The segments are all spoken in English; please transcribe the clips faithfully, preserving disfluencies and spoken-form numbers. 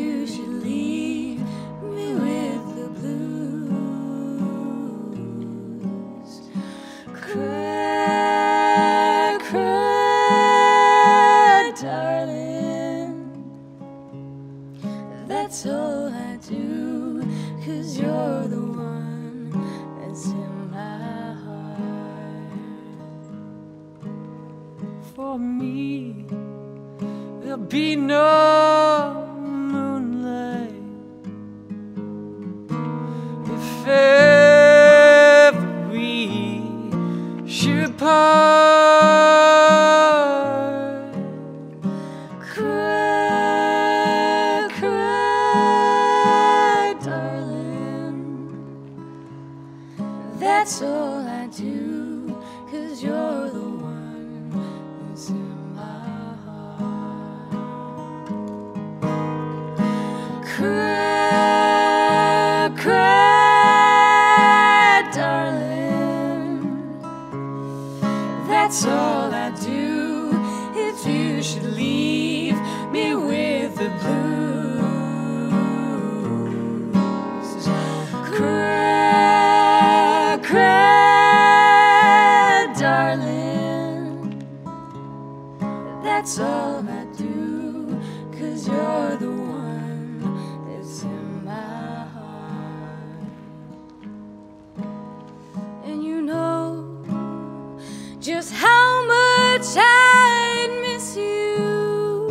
you should leave me with the blues. Cry, cry, darling. That's all I do, 'cause you're the one that's in my heart. For me, there'll be no moonlight if ever we should part. Cry, cry, darling. That's all I do, 'cause you're the one that's in my heart. Cry, cry, darling. That's all I do, if you should leave me with the blues. Cry, cry, darling. That's all I do, 'cause you're the one that's in my heart. And you know just how much I'd miss you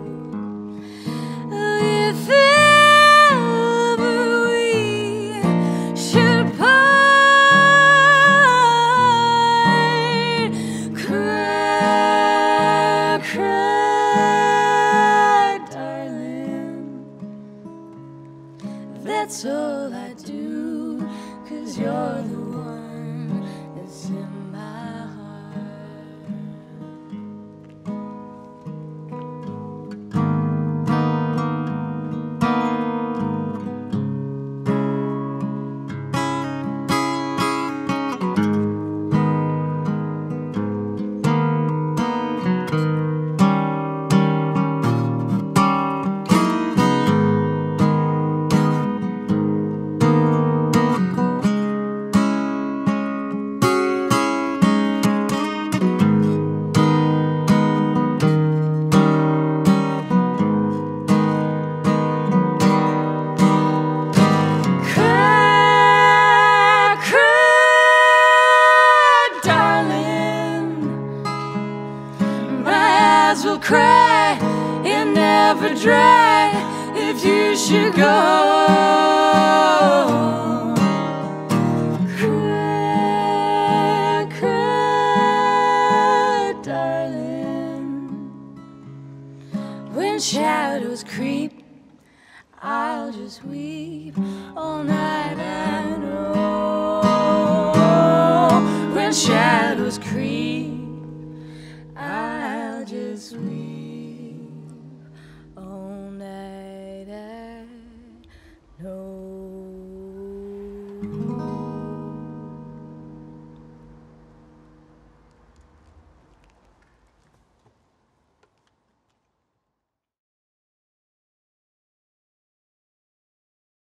if ever we should part. Cry, cry, darling. That's all I do, 'cause you're the one that's in my heart. Cry, cry, darling. My eyes will cry and never dry if you should go. Cry, cry, darling. When shadows creep, I'll just weep all night, I know.